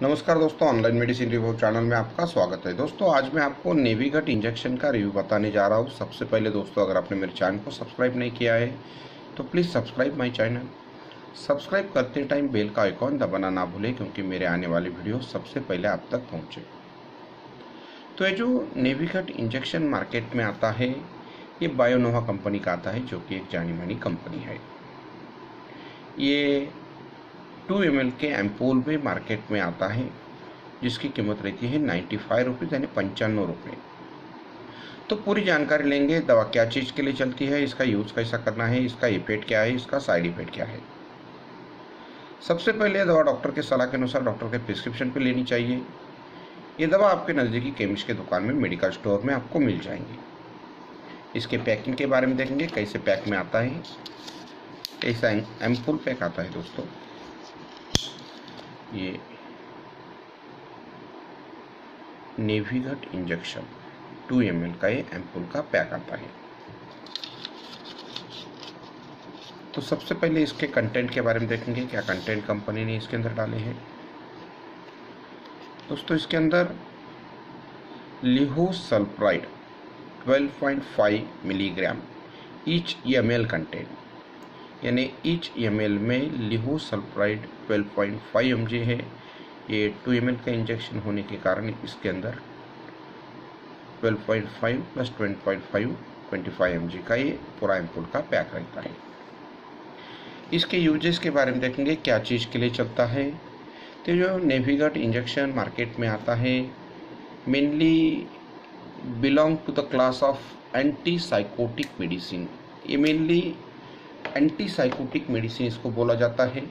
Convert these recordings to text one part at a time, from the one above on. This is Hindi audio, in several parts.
नमस्कार दोस्तों, ऑनलाइन मेडिसिन रिव्यू चैनल में आपका स्वागत है। दोस्तों आज मैं आपको नेविगट इंजेक्शन का रिव्यू बताने जा रहा हूँ। सबसे पहले दोस्तों, अगर आपने मेरे चैनल को सब्सक्राइब नहीं किया है तो please subscribe my channel. Subscribe करते टाइम बेल का आइकॉन दबाना ना भूलें, क्योंकि मेरे आने वाले वीडियो सबसे पहले आप तक पहुँचे। तो ये जो नेविगट इंजेक्शन मार्केट में आता है, ये बायोनोवा कंपनी का आता है, जो कि एक जानी मानी कंपनी है। ये 2 ml के एम्पूल में मार्केट में आता है, जिसकी कीमत रहती है 95 रुपीज़, यानी 95 रुपये। तो पूरी जानकारी लेंगे, दवा क्या चीज़ के लिए चलती है, इसका यूज़ कैसा करना है, इसका इफेक्ट क्या है, इसका साइड इफेक्ट क्या है। सबसे पहले दवा डॉक्टर के सलाह के अनुसार डॉक्टर के प्रिस्क्रिप्शन पे लेनी चाहिए। ये दवा आपके नज़दीकी केमिस्ट के दुकान में, मेडिकल स्टोर में आपको मिल जाएंगी। इसके पैकिंग के बारे में देखेंगे, कैसे पैक में आता है, कैसा एम्पूल पैक आता है। दोस्तों ये नेविगट इंजेक्शन 2 ml का ये एम्पूल का पैक आता है। तो सबसे पहले इसके कंटेंट के बारे में देखेंगे, क्या कंटेंट कंपनी ने इसके अंदर डाले हैं। दोस्तों इसके अंदर लिहोसल्फ्राइड 12.5 मिलीग्राम ईच ml कंटेंट, यानी ईच ml में लिहोसल्फ्राइड 12.5 mg है। ये 2 ml का इंजेक्शन होने के कारण इसके अंदर 12.5 प्लस 20.5 25 mg का ये पूरा एम्पूल का पैक रहता है। इसके यूजेस के बारे में देखेंगे, क्या चीज़ के लिए चलता है। तो जो नेविगट इंजेक्शन मार्केट में आता है, mainly belong to the class of antipsychotic medicine. ये मेनली एंटीसाइकोटिक मेडिसिन इसको बोला जाता है।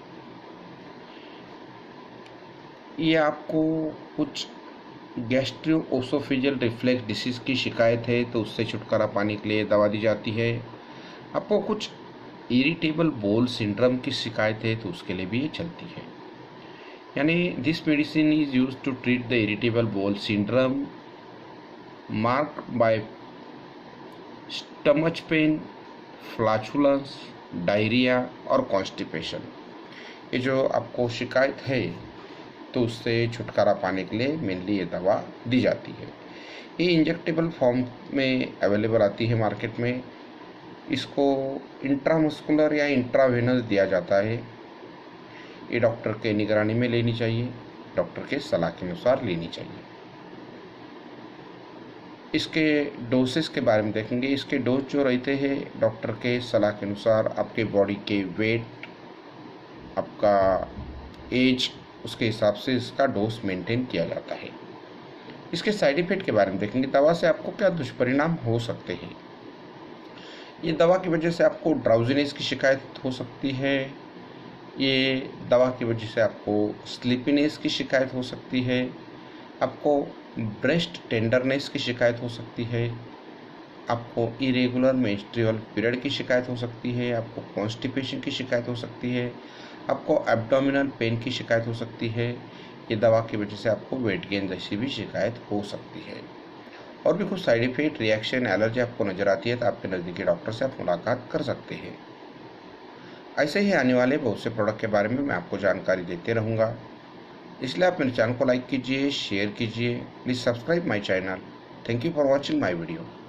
ये आपको कुछ गैस्ट्रोएसोफेजियल रिफ्लक्स डिसीज़ की शिकायत है तो उससे छुटकारा पाने के लिए दवा दी जाती है। आपको कुछ इरिटेबल बोल सिंड्रोम की शिकायत है तो उसके लिए भी ये चलती है। यानी this medicine is use to treat the irritable bowel syndrome marked by stomach pain, flatulence, diarrhoea और कॉन्स्टिपेशन। ये जो आपको शिकायत है तो उससे छुटकारा पाने के लिए मेनली ये दवा दी जाती है। ये इंजेक्टेबल फॉर्म में अवेलेबल आती है मार्केट में। इसको इंट्रामस्कुलर या इंट्रावेनस दिया जाता है। ये डॉक्टर के निगरानी में लेनी चाहिए, डॉक्टर के सलाह के अनुसार लेनी चाहिए। इसके डोसेस के बारे में देखेंगे। इसके डोज जो रहते हैं डॉक्टर के सलाह के अनुसार, आपके बॉडी के वेट, आपका एज, उसके हिसाब से इसका डोज मेंटेन किया जाता है। इसके साइड इफेक्ट के बारे में देखेंगे, दवा से आपको क्या दुष्परिणाम हो सकते हैं। ये दवा की वजह से आपको ड्राउजीनेस की शिकायत हो सकती है। ये दवा की वजह से आपको स्लीपीनेस की शिकायत हो सकती है। आपको ब्रेस्ट टेंडरनेस की शिकायत हो सकती है। आपको इरेगुलर मेंस्ट्रुअल पीरियड की शिकायत हो सकती है। आपको कॉन्स्टिपेशन की शिकायत हो सकती है। आपको एब्डोमिनल पेन की शिकायत हो सकती है। ये दवा की वजह से आपको वेट गेन जैसी भी शिकायत हो सकती है। और भी कुछ साइड इफेक्ट, रिएक्शन, एलर्जी आपको नजर आती है तो आपके नज़दीकी डॉक्टर से आप मुलाकात कर सकते हैं। ऐसे ही आने वाले बहुत से प्रोडक्ट के बारे में मैं आपको जानकारी देते रहूँगा, इसलिए आप मेरे चैनल को लाइक कीजिए, शेयर कीजिए, please subscribe my channel. Thank you for watching my video.